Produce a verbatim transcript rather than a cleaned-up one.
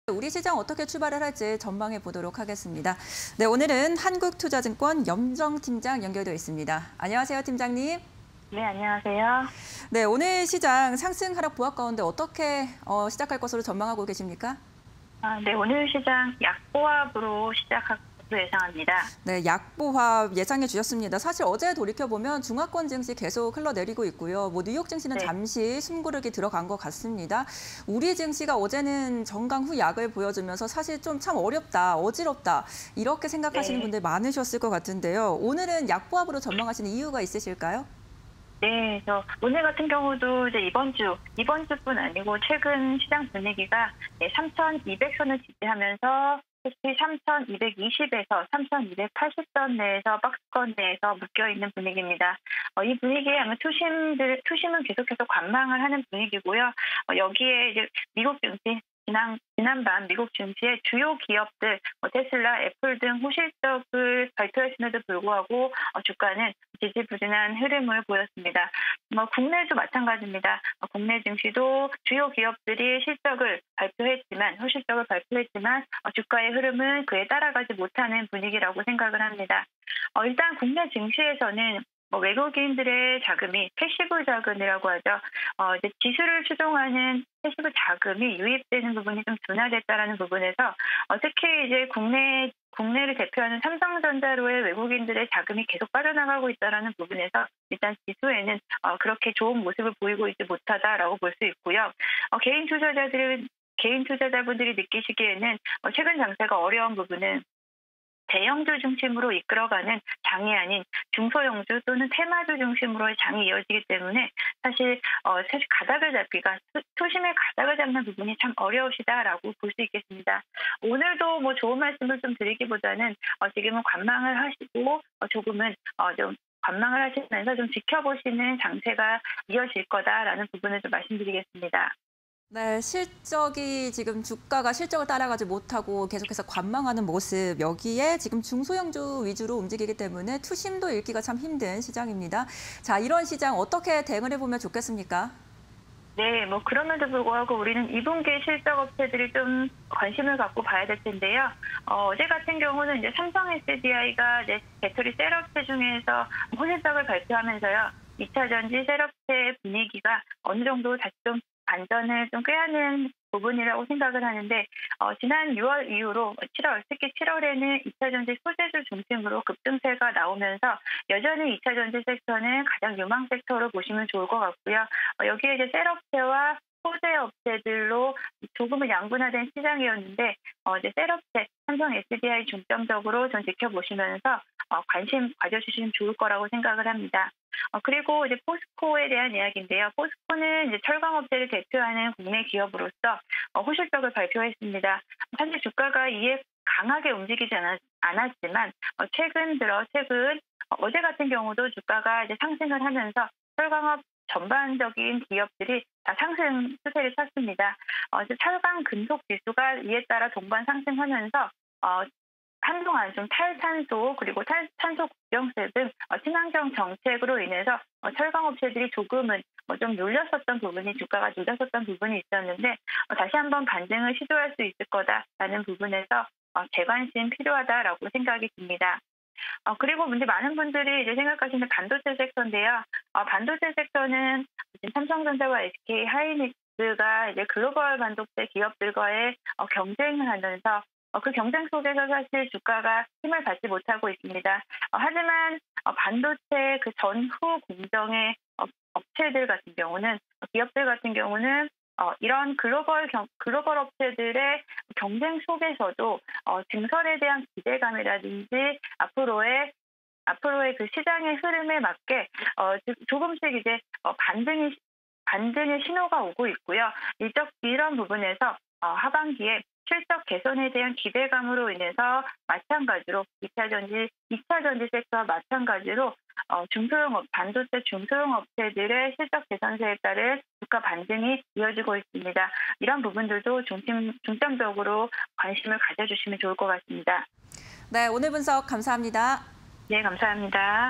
우리 시장 어떻게 출발을 할지 전망해 보도록 하겠습니다. 네, 오늘은 한국투자증권 염정 팀장 연결되어 있습니다. 안녕하세요, 팀장님. 네, 안녕하세요. 네, 오늘 시장 상승 하락 보합 가운데 어떻게 어, 시작할 것으로 전망하고 계십니까? 아, 네, 오늘 시장 약보합으로 시작할 것으로 예상합니다. 네, 약보합 예상해 주셨습니다. 사실 어제 돌이켜보면 중화권 증시 계속 흘러내리고 있고요. 뭐 뉴욕 증시는 네. 잠시 숨고르기 들어간 것 같습니다. 우리 증시가 어제는 정강 후 약을 보여주면서 사실 좀 참 어렵다, 어지럽다 이렇게 생각하시는 네. 분들 많으셨을 것 같은데요. 오늘은 약보합으로 전망하시는 이유가 있으실까요? 네, 저 오늘 같은 경우도 이제 이번 주, 이번 주뿐 아니고 최근 시장 분위기가 네, 삼천이백 선을 지지하면서 특히 삼천이백이십에서 삼천이백팔십 선 내에서 박스권 내에서 묶여 있는 분위기입니다. 어, 이 분위기에 아마 투심들 투심은 계속해서 관망을 하는 분위기고요. 어, 여기에 이제 미국 증시 지난, 지난밤 미국 증시의 주요 기업들, 뭐 테슬라, 애플 등 호실적을 발표했음에도 불구하고 어, 주가는 지지부진한 흐름을 보였습니다. 뭐 국내도 마찬가지입니다. 어, 국내 증시도 주요 기업들이 실적을 발표했지만, 호실적을 발표했지만 어, 주가의 흐름은 그에 따라가지 못하는 분위기라고 생각을 합니다. 어, 일단 국내 증시에서는 뭐 외국인들의 자금이 패시브 자금이라고 하죠. 어, 이제 지수를 추종하는 패시브 자금이 유입되는 부분이 좀 둔화됐다라는 부분에서 어, 특히 이제 국내 국내를 대표하는 삼성전자로의 외국인들의 자금이 계속 빠져나가고 있다라는 부분에서 일단 지수에는 어, 그렇게 좋은 모습을 보이고 있지 못하다라고 볼 수 있고요. 어, 개인 투자자들 개인 투자자분들이 느끼시기에는 어, 최근 장세가 어려운 부분은 대형주 중심으로 이끌어가는 장이 아닌 중소형주 또는 테마주 중심으로의 장이 이어지기 때문에 사실 어, 사실 가닥을 잡기가 투심의 가닥을 잡는 부분이 참 어려우시다라고 볼 수 있겠습니다. 오늘도 뭐 좋은 말씀을 좀 드리기보다는 어, 지금은 관망을 하시고 어, 조금은 어, 좀 관망을 하시면서 좀 지켜보시는 장세가 이어질 거다라는 부분을 좀 말씀드리겠습니다. 네, 실적이 지금 주가가 실적을 따라가지 못하고 계속해서 관망하는 모습, 여기에 지금 중소형주 위주로 움직이기 때문에 투심도 읽기가 참 힘든 시장입니다. 자, 이런 시장 어떻게 대응을 해보면 좋겠습니까? 네, 뭐 그럼에도 불구하고 우리는 이 분기 실적 업체들이 좀 관심을 갖고 봐야 될 텐데요. 어, 어제 같은 경우는 이제 삼성 에스디아이가 이제 배터리 셀업체 중에서 호실적을 발표하면서요. 이 차 전지 셀업체 분위기가 어느 정도 다시 좀 안전을 좀 꾀하는 부분이라고 생각을 하는데 어, 지난 유월 이후로 칠월, 특히 칠월에는 이 차 전지 소재주 중심으로 급등세가 나오면서 여전히 이 차 전지 섹터는 가장 유망 섹터로 보시면 좋을 것 같고요. 어, 여기에 이제 셀업체와 소재 업체들로 조금은 양분화된 시장이었는데 어, 이제 셀업체, 삼성 에스디아이 중점적으로 좀 지켜보시면서 어, 관심 가져주시면 좋을 거라고 생각을 합니다. 어, 그리고 이제 포스코에 대한 이야기인데요. 포스코는 이제 철강업체를 대표하는 국내 기업으로서 어, 호실적을 발표했습니다. 사실 주가가 이에 강하게 움직이지 않았, 않았지만 어, 최근 들어 최근 어, 어제 같은 경우도 주가가 이제 상승을 하면서 철강업 전반적인 기업들이 다 상승 추세를 탔습니다. 어, 철강 금속 지수가 이에 따라 동반 상승하면서 어, 한동안 좀 탈탄소 그리고 탈, 탄소 국경세 등 어, 친환경 정책으로 인해서 어, 철강업체들이 조금은 어, 좀 눌렸었던 부분이 주가가 눌렸었던 부분이 있었는데 어, 다시 한번 반등을 시도할 수 있을 거다라는 부분에서 어, 재관심 필요하다라고 생각이 듭니다. 어, 그리고 이제 많은 분들이 이제 생각하시는 반도체 섹터인데요. 어, 반도체 섹터는 삼성전자와 에스케이 하이닉스가 이제 글로벌 반도체 기업들과의 어, 경쟁을 하면서 어, 그 경쟁 속에서 사실 주가가 힘을 받지 못하고 있습니다. 어, 하지만 어, 반도체 그 전후 공정의 어, 업체들 같은 경우는 어, 기업들 같은 경우는 어, 이런 글로벌 경, 글로벌 업체들의 경쟁 속에서도 어, 증설에 대한 기대감이라든지 앞으로의 앞으로의 그 시장의 흐름에 맞게 어, 조금씩 이제 어, 반등이 반등의 신호가 오고 있고요. 이쪽 이런 부분에서 어, 하반기에 실적 개선에 대한 기대감으로 인해서 마찬가지로 이 차 전지, 이 차 전지 섹터와 마찬가지로 어, 중소형 업, 반도체 중소형 업체들의 실적 개선세에 따른 주가 반등이 이어지고 있습니다. 이런 부분들도 중심, 중점적으로 관심을 가져주시면 좋을 것 같습니다. 네, 오늘 분석 감사합니다. 네, 감사합니다.